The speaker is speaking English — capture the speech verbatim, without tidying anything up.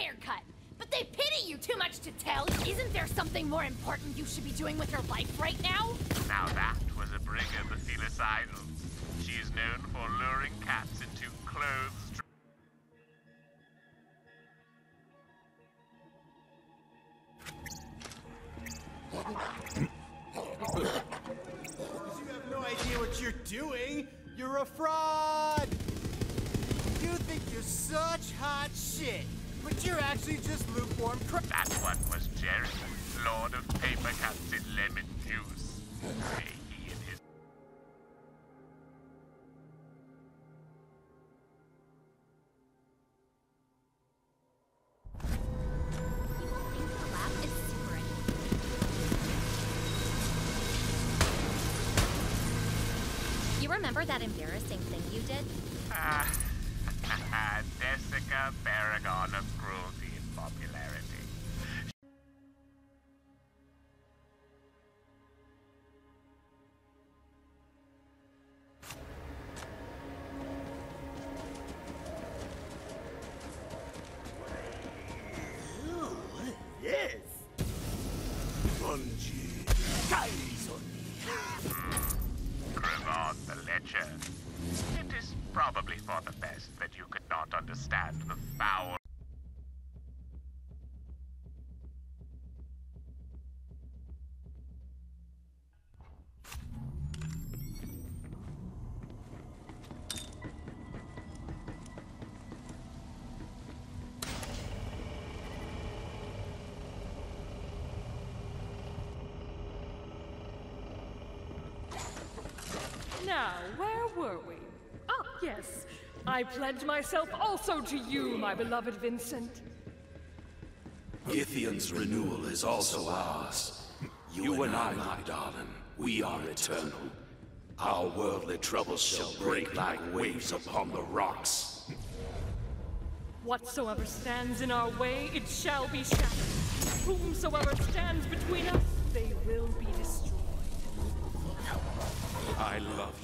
haircut. But they pity you too much to tell. Isn't there something more important you should be doing with your life right now? Now that was a bringer of felicidal. She is known for luring cats into clothes. You have no idea what you're doing. You're a fraud. You think you're such hot shit, but you're actually just lukewarm crap. That one was Jerry, Lord of Paper Cuts in Lemon Juice. May he and his... You remember that embarrassing thing you did? Ah, Jessica, paragon of cruelty and popularity. Ooh, what is this? Bungie. Crevon the Lecher. It is probably for the best that you could not understand the foul. Now, where were we? Ah, yes. I pledge myself also to you, my beloved Vincent. Githyan's renewal is also ours. You, you and I, my darling, we are eternal. Our worldly troubles shall break like waves upon the rocks. Whatsoever stands in our way, it shall be shattered. Whomsoever stands between us, they will be destroyed. I love